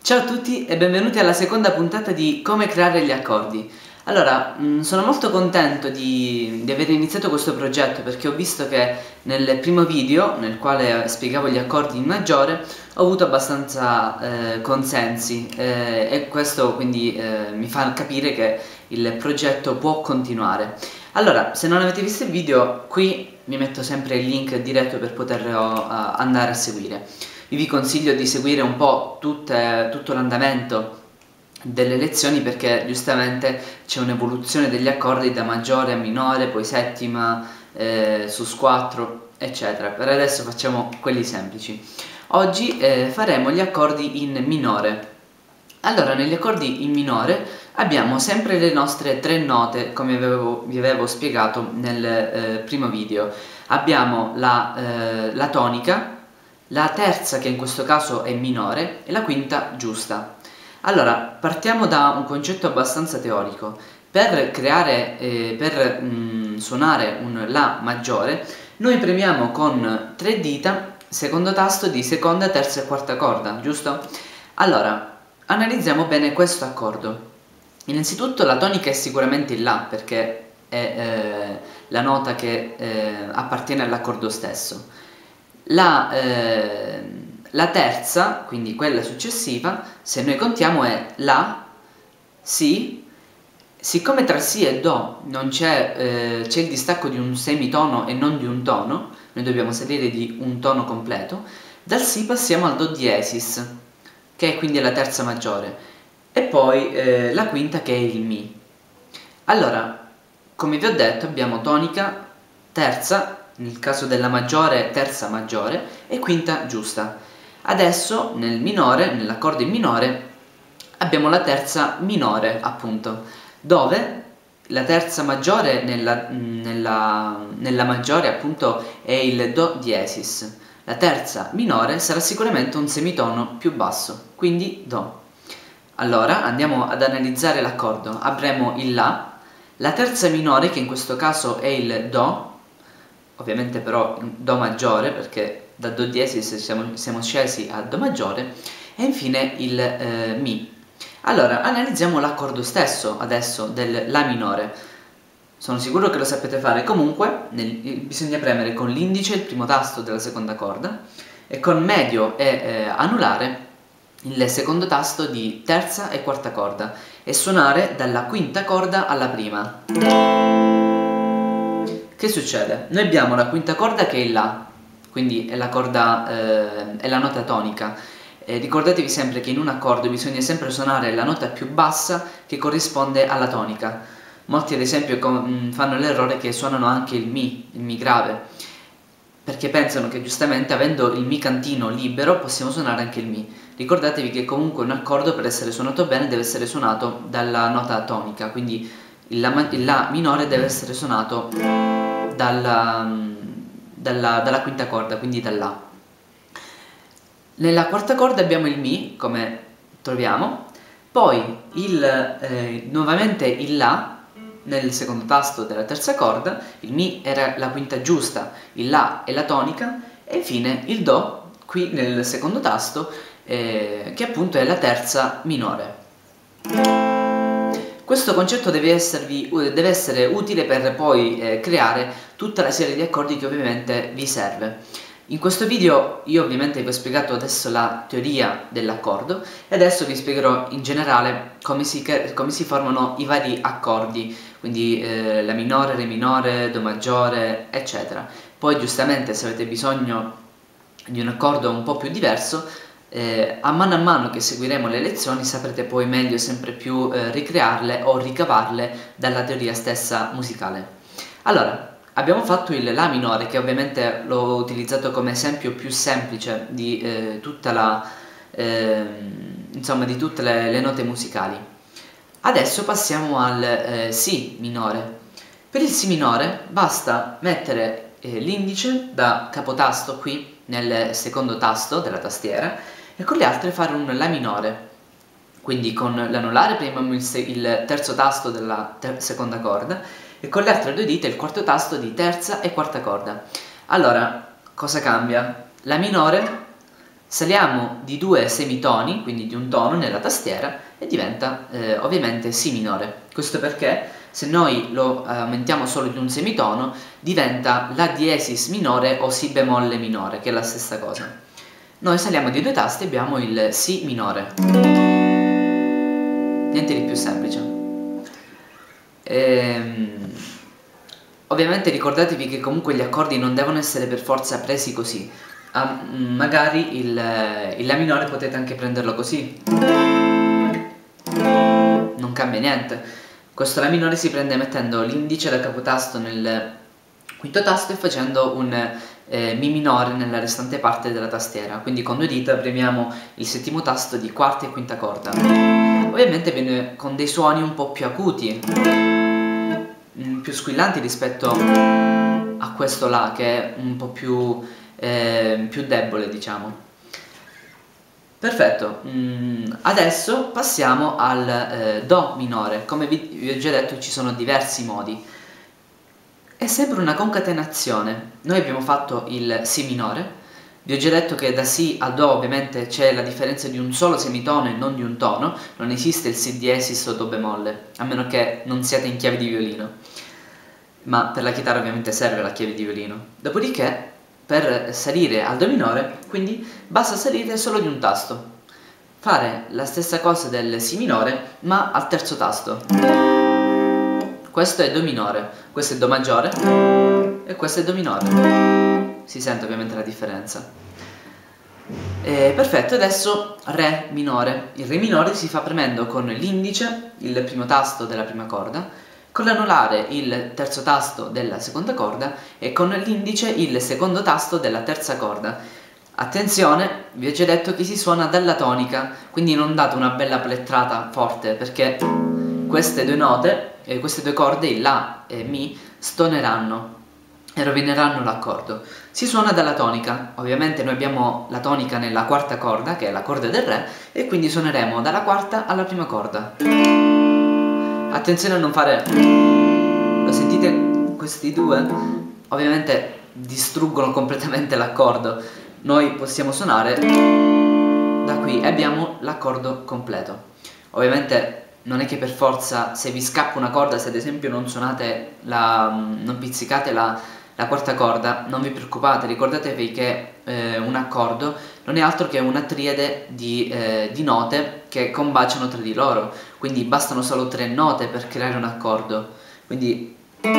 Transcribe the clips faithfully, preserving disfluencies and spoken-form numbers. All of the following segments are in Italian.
Ciao a tutti e benvenuti alla seconda puntata di Come creare gli accordi. Allora, mh, sono molto contento di, di aver iniziato questo progetto perché ho visto che nel primo video, nel quale spiegavo gli accordi in maggiore, ho avuto abbastanza eh, consensi eh, e questo quindi eh, mi fa capire che il progetto può continuare. Allora, se non avete visto il video, qui vi metto sempre il link diretto per poterlo uh, andare a seguire. Io vi consiglio di seguire un po' tutte, tutto l'andamento delle lezioni perché giustamente c'è un'evoluzione degli accordi da maggiore a minore, poi settima, eh, sus quattro, eccetera. Per adesso facciamo quelli semplici. Oggi eh, faremo gli accordi in minore. Allora, negli accordi in minore abbiamo sempre le nostre tre note, come avevo, vi avevo spiegato nel eh, primo video. Abbiamo la, eh, la tonica, la terza che in questo caso è minore e la quinta giusta. Allora, partiamo da un concetto abbastanza teorico. Per creare, eh, per mh, suonare un La maggiore, noi premiamo con tre dita secondo tasto di seconda, terza e quarta corda, giusto? Allora, analizziamo bene questo accordo. Innanzitutto la tonica è sicuramente il La perché è eh, la nota che eh, appartiene all'accordo stesso. La, eh, la terza, quindi quella successiva, se noi contiamo è La, Si. Siccome tra Si e Do non c'è eh, c'è il distacco di un semitono e non di un tono, noi dobbiamo salire di un tono completo, dal Si passiamo al Do diesis, che è quindi la terza maggiore, e poi eh, la quinta che è il Mi. Allora, come vi ho detto, abbiamo tonica, terza, nel caso della maggiore, terza maggiore e quinta giusta. Adesso nel minore, nell'accordo in minore, abbiamo la terza minore, appunto, dove la terza maggiore nella, nella, nella maggiore, appunto, è il Do diesis. La terza minore sarà sicuramente un semitono più basso, quindi Do. Allora andiamo ad analizzare l'accordo. Avremo il La, la terza minore che in questo caso è il Do, ovviamente però Do maggiore perché da Do diesis siamo, siamo scesi a Do maggiore, e infine il eh, Mi. Allora analizziamo l'accordo stesso adesso del La minore. Sono sicuro che lo sapete fare. Comunque nel, bisogna premere con l'indice il primo tasto della seconda corda e con medio e eh, anulare il secondo tasto di terza e quarta corda e suonare dalla quinta corda alla prima. Che succede? Noi abbiamo la quinta corda che è il La, quindi è la, corda, eh, è la nota tonica. Eh, ricordatevi sempre che in un accordo bisogna sempre suonare la nota più bassa che corrisponde alla tonica. Molti ad esempio fanno l'errore che suonano anche il Mi, il Mi grave, perché pensano che giustamente avendo il Mi cantino libero possiamo suonare anche il Mi. Ricordatevi che comunque un accordo per essere suonato bene deve essere suonato dalla nota tonica, quindi il La, il La minore deve essere suonato dalla, dalla, dalla quinta corda, quindi dall'A. Nella quarta corda abbiamo il Mi, come troviamo, poi il, eh, nuovamente il La nel secondo tasto della terza corda, il Mi era la quinta giusta, il La è la tonica, e infine il Do qui nel secondo tasto, eh, che appunto è la terza minore. Questo concetto deve, esservi, deve essere utile per poi eh, creare tutta la serie di accordi che ovviamente vi serve. In questo video io ovviamente vi ho spiegato adesso la teoria dell'accordo e adesso vi spiegherò in generale come si, come si formano i vari accordi, quindi eh, la minore, re minore, do maggiore, eccetera. Poi giustamente se avete bisogno di un accordo un po' più diverso, Eh, a mano a mano che seguiremo le lezioni saprete poi meglio sempre più eh, ricrearle o ricavarle dalla teoria stessa musicale. Allora, abbiamo fatto il La minore, che ovviamente l'ho utilizzato come esempio più semplice di eh, tutta la, eh, insomma, di tutte le, le note musicali. Adesso passiamo al eh, Si minore. Per il Si minore basta mettere eh, l'indice da capotasto qui nel secondo tasto della tastiera e con le altre fare un La minore. Quindi con l'anulare premiamo il, il terzo tasto della ter seconda corda e con le altre due dita il quarto tasto di terza e quarta corda. Allora, cosa cambia? La minore Saliamo di due semitoni, quindi di un tono nella tastiera, e diventa eh, ovviamente Si minore. Questo perché se noi lo aumentiamo solo di un semitono diventa La diesis minore o Si bemolle minore, che è la stessa cosa. Noi saliamo di due tasti e abbiamo il Si minore. Niente di più semplice. Ehm, ovviamente ricordatevi che comunque gli accordi non devono essere per forza presi così. Ah, magari il, il La minore potete anche prenderlo così, non cambia niente. Questo La minore si prende mettendo l'indice da capotasto nel quinto tasto e facendo un eh, Mi minore nella restante parte della tastiera, quindi con due dita premiamo il settimo tasto di quarta e quinta corda. Ovviamente viene con dei suoni un po' più acuti, più squillanti rispetto a questo La, che è un po' più Eh, più debole, diciamo. Perfetto. Mm, adesso passiamo al eh, Do minore. Come vi, vi ho già detto, ci sono diversi modi. È sempre una concatenazione. Noi abbiamo fatto il Si minore. Vi ho già detto che da Si a Do ovviamente c'è la differenza di un solo semitono e non di un tono. Non esiste il Si diesis o Do bemolle, a meno che non siate in chiave di violino, ma per la chitarra ovviamente serve la chiave di violino. Dopodiché, per salire al Do minore, quindi basta salire solo di un tasto, fare la stessa cosa del Si minore ma al terzo tasto. Questo è Do minore, questo è Do maggiore e questo è Do minore. Si sente ovviamente la differenza. E perfetto, adesso Re minore. Il Re minore si fa premendo con l'indice, il primo tasto della prima corda, con l'anulare il terzo tasto della seconda corda e con l'indice il secondo tasto della terza corda. Attenzione, vi ho già detto che si suona dalla tonica, quindi non date una bella plettrata forte, perché queste due note, eh, queste due corde, il La e Mi, stoneranno e rovineranno l'accordo. Si suona dalla tonica. Ovviamente noi abbiamo la tonica nella quarta corda, che è la corda del Re, e quindi suoneremo dalla quarta alla prima corda. Attenzione a non fare... Lo sentite questi due? Ovviamente distruggono completamente l'accordo. Noi possiamo suonare da qui e abbiamo l'accordo completo. Ovviamente non è che per forza, se vi scappa una corda, se ad esempio non suonate la... non pizzicate la, la quarta corda, non vi preoccupate, ricordatevi che eh, un accordo non è altro che una triade di, eh, di note che combaciano tra di loro, quindi bastano solo tre note per creare un accordo. Quindi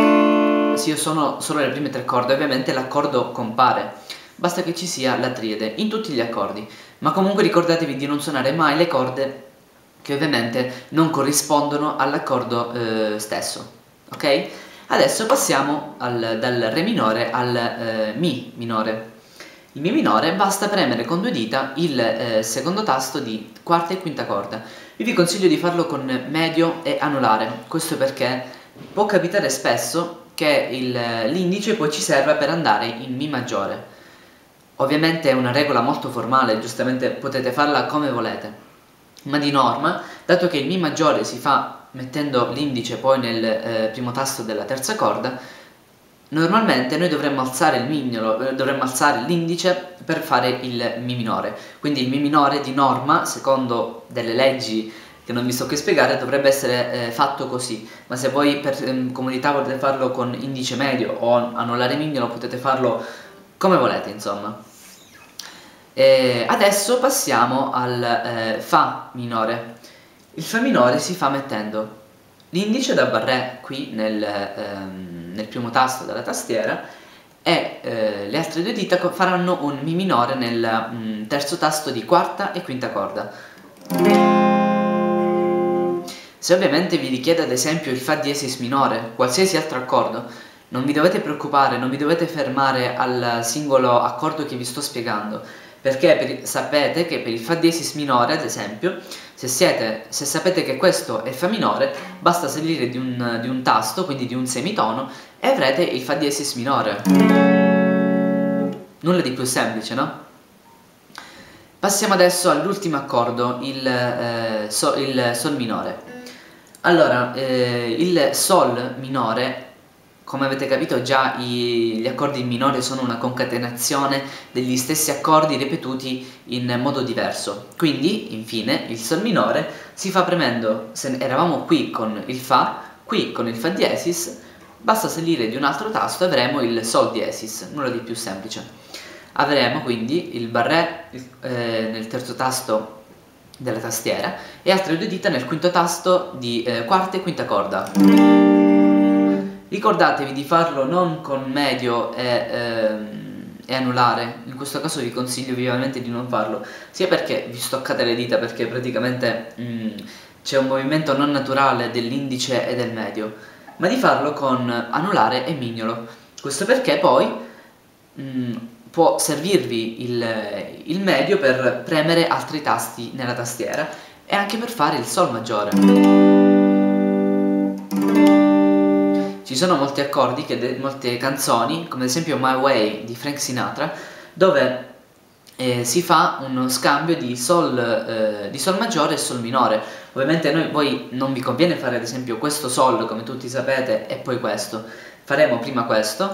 se io suono solo le prime tre corde, ovviamente l'accordo compare, basta che ci sia la triade in tutti gli accordi, ma comunque ricordatevi di non suonare mai le corde che ovviamente non corrispondono all'accordo eh, stesso, ok? Adesso passiamo al, dal Re minore al eh, Mi minore. Il Mi minore basta premere con due dita il eh, secondo tasto di quarta e quinta corda. Io vi consiglio di farlo con medio e anulare, questo perché può capitare spesso che l'indice poi ci serva per andare in Mi maggiore. Ovviamente è una regola molto formale, giustamente potete farla come volete, ma di norma, dato che il Mi maggiore si fa mettendo l'indice poi nel eh, primo tasto della terza corda, normalmente noi dovremmo alzare il mignolo, eh, dovremmo alzare l'indice per fare il Mi minore. Quindi il Mi minore di norma, secondo delle leggi che non vi sto qui a spiegare, dovrebbe essere eh, fatto così, ma se voi per eh, comodità volete farlo con indice medio o anulare mignolo, potete farlo come volete, insomma. E adesso passiamo al eh, Fa minore. Il Fa minore si fa mettendo l'indice da barré qui nel, ehm, nel primo tasto della tastiera e eh, le altre due dita faranno un Mi minore nel mm, terzo tasto di quarta e quinta corda. Se ovviamente vi richiede ad esempio il Fa diesis minore, qualsiasi altro accordo, non vi dovete preoccupare, non vi dovete fermare al singolo accordo che vi sto spiegando, perché per, sapete che per il Fa diesis minore, ad esempio, se, siete, se sapete che questo è Fa minore, basta salire di un, di un tasto, quindi di un semitono, e avrete il Fa diesis minore. Nulla di più semplice, no? Passiamo adesso all'ultimo accordo, il, eh, so, il Sol minore. Allora, eh, il Sol minore come avete capito già i, gli accordi in minore sono una concatenazione degli stessi accordi ripetuti in modo diverso. Quindi, infine, il Sol minore si fa premendo, se eravamo qui con il Fa, qui con il Fa diesis, basta salire di un altro tasto e avremo il Sol diesis, nulla di più semplice. Avremo quindi il barré eh, nel terzo tasto della tastiera e altre due dita nel quinto tasto di eh, quarta e quinta corda. Ricordatevi di farlo non con medio e, ehm, e anulare, in questo caso vi consiglio vivamente di non farlo, sia perché vi stoccate le dita, perché praticamente c'è un movimento non naturale dell'indice e del medio, ma di farlo con anulare e mignolo. Questo perché poi mh, può servirvi il, il medio per premere altri tasti nella tastiera e anche per fare il Sol maggiore. Ci sono molti accordi, che molte canzoni, come ad esempio My Way di Frank Sinatra, dove eh, si fa uno scambio di Sol, eh, di Sol maggiore e Sol minore. Ovviamente a noi, voi non vi conviene fare ad esempio questo Sol, come tutti sapete, e poi questo. Faremo prima questo.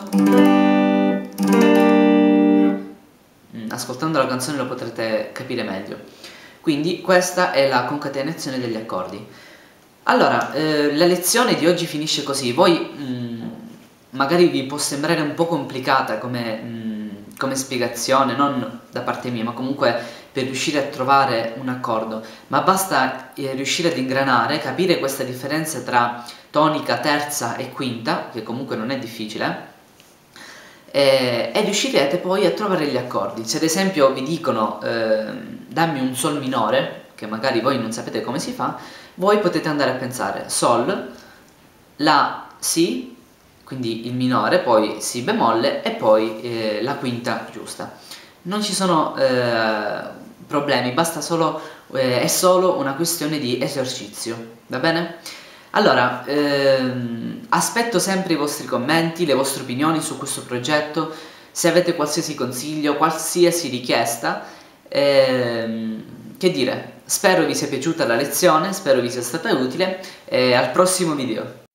Ascoltando la canzone lo potrete capire meglio. Quindi questa è la concatenazione degli accordi. Allora, eh, la lezione di oggi finisce così. Voi mh, magari vi può sembrare un po' complicata come, mh, come spiegazione, non da parte mia, ma comunque per riuscire a trovare un accordo, ma basta eh, riuscire ad ingranare, capire questa differenza tra tonica, terza e quinta, che comunque non è difficile, e, e riuscirete poi a trovare gli accordi. Se ad esempio vi dicono eh, dammi un Sol minore, che magari voi non sapete come si fa, voi potete andare a pensare Sol, La, Si, quindi il minore, poi Si bemolle e poi eh, la quinta giusta. Non ci sono eh, problemi, basta solo, eh, è solo una questione di esercizio, va bene? Allora, ehm, aspetto sempre i vostri commenti, le vostre opinioni su questo progetto, se avete qualsiasi consiglio, qualsiasi richiesta, ehm, che dire, spero vi sia piaciuta la lezione, spero vi sia stata utile e al prossimo video.